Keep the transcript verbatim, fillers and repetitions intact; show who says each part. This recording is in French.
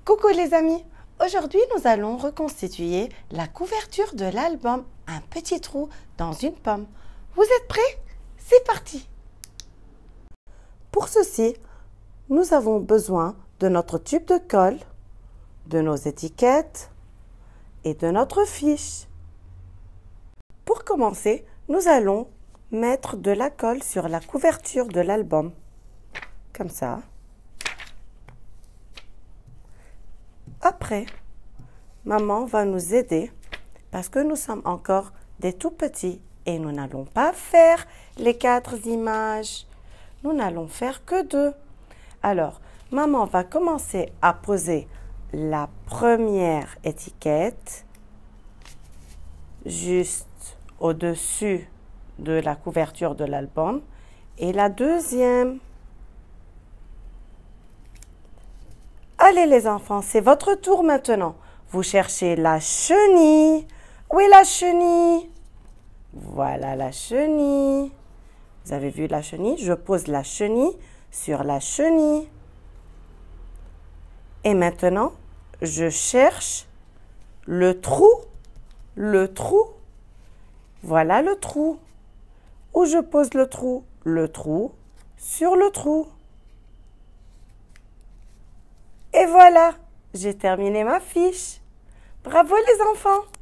Speaker 1: Coucou les amis, aujourd'hui nous allons reconstituer la couverture de l'album Un petit trou dans une pomme. Vous êtes prêts? C'est parti! Pour ceci, nous avons besoin de notre tube de colle, de nos étiquettes et de notre fiche. Pour commencer, nous allons mettre de la colle sur la couverture de l'album, comme ça. Après, maman va nous aider parce que nous sommes encore des tout petits et nous n'allons pas faire les quatre images. Nous n'allons faire que deux. Alors, maman va commencer à poser la première étiquette juste au-dessus de la couverture de l'album et la deuxième. Allez les enfants, c'est votre tour maintenant. Vous cherchez la chenille. Où est la chenille? Voilà la chenille. Vous avez vu la chenille? Je pose la chenille sur la chenille. Et maintenant, je cherche le trou. Le trou. Voilà le trou. Où je pose le trou? Le trou sur le trou. Et voilà, j'ai terminé ma fiche. Bravo les enfants!